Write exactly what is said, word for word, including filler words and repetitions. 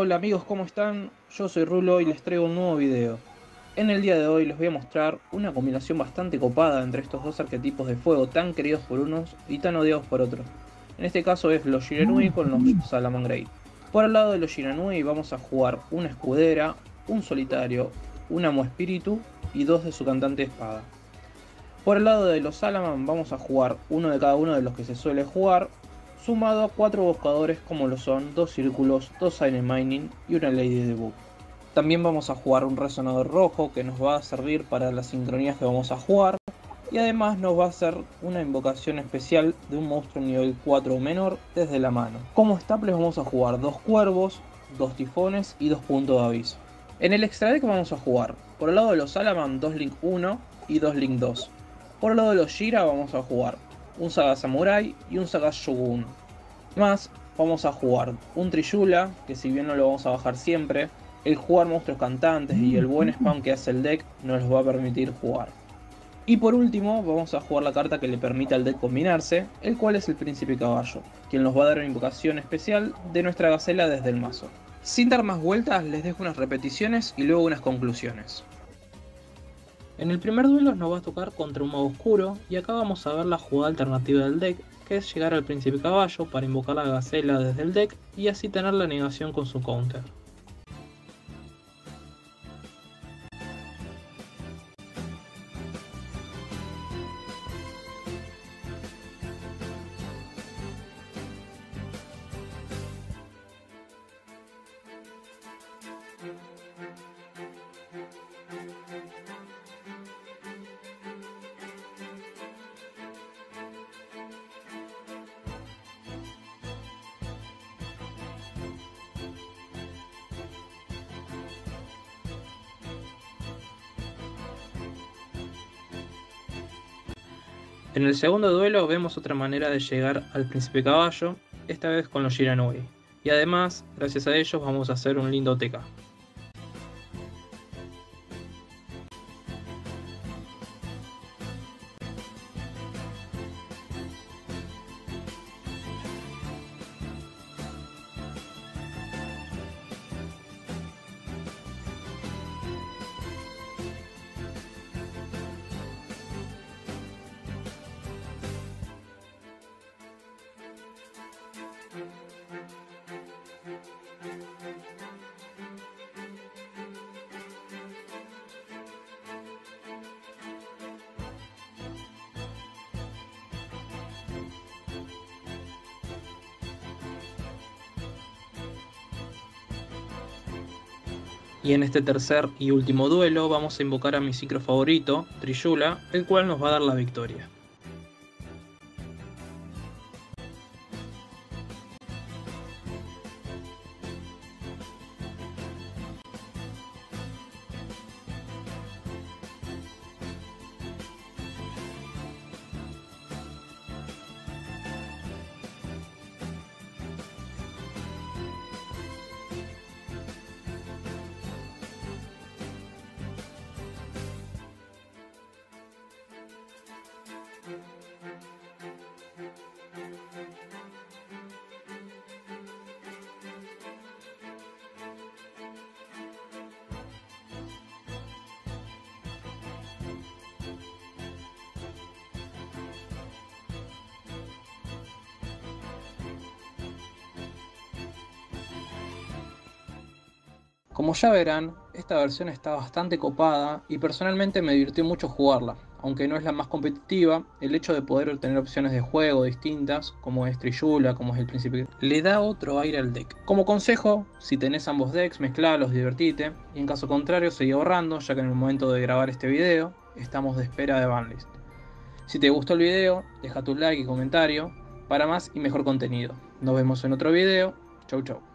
Hola amigos, ¿cómo están? Yo soy Rulo y les traigo un nuevo video. En el día de hoy les voy a mostrar una combinación bastante copada entre estos dos arquetipos de fuego tan queridos por unos y tan odiados por otros. En este caso es los Shiranui con los Salamangreat. Por el lado de los Shiranui vamos a jugar una escudera, un solitario, un amo espíritu y dos de su cantante espada. Por el lado de los Salaman vamos a jugar uno de cada uno de los que se suele jugar, sumado a cuatro buscadores como lo son dos círculos, dos Silent Mining y una Lady Debug. También vamos a jugar un resonador rojo que nos va a servir para las sincronías que vamos a jugar, y además nos va a hacer una invocación especial de un monstruo nivel cuatro o menor desde la mano. Como staples vamos a jugar dos cuervos, dos tifones y dos puntos de aviso. En el extra deck vamos a jugar por el lado de los Salaman dos Link uno y dos Link dos. Por el lado de los Shira vamos a jugar un Saga Samurai y un Saga Shogun. Más vamos a jugar un Trishula, que si bien no lo vamos a bajar siempre, el jugar monstruos cantantes y el buen spam que hace el deck nos los va a permitir jugar. Y por último vamos a jugar la carta que le permite al deck combinarse, el cual es el Príncipe Caballo, quien nos va a dar una invocación especial de nuestra gacela desde el mazo. Sin dar más vueltas les dejo unas repeticiones y luego unas conclusiones. En el primer duelo nos va a tocar contra un mago oscuro y acá vamos a ver la jugada alternativa del deck, que es llegar al Príncipe Caballo para invocar la gacela desde el deck y así tener la negación con su counter. En el segundo duelo vemos otra manera de llegar al Príncipe Caballo, esta vez con los Shiranui, y además, gracias a ellos vamos a hacer un lindo T K. Y en este tercer y último duelo vamos a invocar a mi Synchro favorito, Trishula, el cual nos va a dar la victoria. Como ya verán, esta versión está bastante copada y personalmente me divirtió mucho jugarla. Aunque no es la más competitiva, el hecho de poder obtener opciones de juego distintas, como es Trishula, como es el Príncipe, le da otro aire al deck. Como consejo, si tenés ambos decks, mezclalos, divertite, y en caso contrario, seguí ahorrando, ya que en el momento de grabar este video, estamos de espera de banlist. Si te gustó el video, deja tu like y comentario para más y mejor contenido. Nos vemos en otro video. Chau chau.